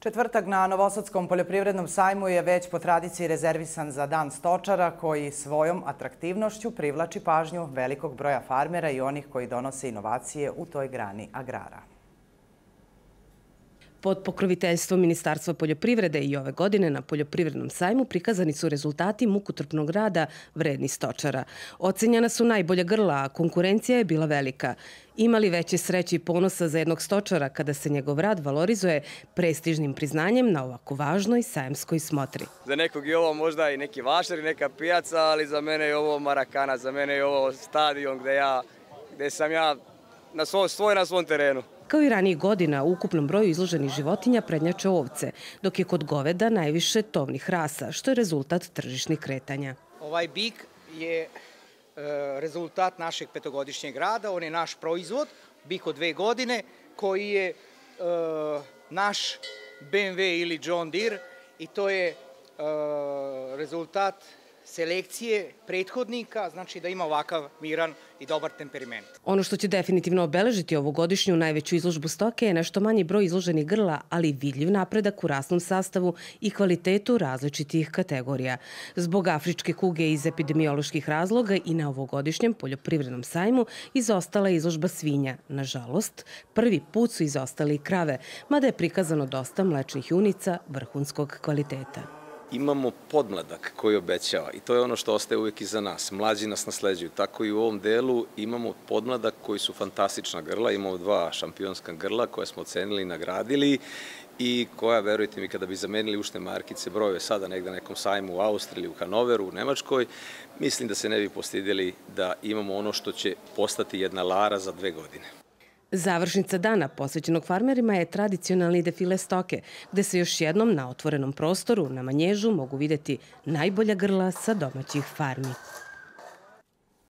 Četvrtak na Novosadskom poljoprivrednom sajmu je već po tradiciji rezervisan za Dan stočara koji svojom atraktivnošću privlači pažnju velikog broja farmera i onih koji donose inovacije u toj grani agrara. Pod pokroviteljstvom Ministarstva poljoprivrede i ove godine na poljoprivrednom sajmu prikazani su rezultati mukotrpnog rada vrednih stočara. Ocenjena su najbolja grla, a konkurencija je bila velika. Ima li veće sreće i ponosa za jednog stočara kada se njegov rad valorizuje prestižnim priznanjem na ovako važnoj sajamskoj smotri? Za nekog je ovo možda i neki vašar i neka pijaca, ali za mene je ovo Marakana, za mene je ovo stadion gde sam ja na svom terenu. Kao i ranijih godina, u ukupnom broju izloženih životinja prednjače ovce, dok je kod goveda najviše tovnih rasa, što je rezultat tržišnih kretanja. Ovaj bik je rezultat našeg petogodišnjeg rada, on je naš proizvod, bik od 2 godine, koji je naš BMW ili John Deere i to je rezultat selekcije prethodnika, znači da ima ovakav miran i dobar temperament. Ono što će definitivno obeležiti ovogodišnju najveću izložbu stoke je nešto manji broj izloženih grla, ali vidljiv napredak u rasnom sastavu i kvalitetu različitih kategorija. Zbog afričke kuge iz epidemioloških razloga i na ovogodišnjem poljoprivrednom sajmu izostala je izložba svinja. Nažalost, prvi put su izostale i krave, mada je prikazano dosta mlečnih junica vrhunskog kvaliteta. Imamo podmladak koji obećava i to je ono što ostaje uvijek iza nas. Mlađi nas nasleđuju. Tako i u ovom delu imamo podmladak koji su fantastična grla. Imamo 2 šampionska grla koje smo ocenili i nagradili i koja, verujte mi, kada bi zamenili ušne markice brojeve sada negde na nekom sajmu u Austriji, u Hanoveru, u Nemačkoj, mislim da se ne bi postidili da imamo ono što će postati jedna Lara za 2 godine. Završnica dana posvećenog farmerima je tradicionalni defile stoke, gde se još jednom na otvorenom prostoru na Manježu mogu videti najbolja grla sa domaćih farmi.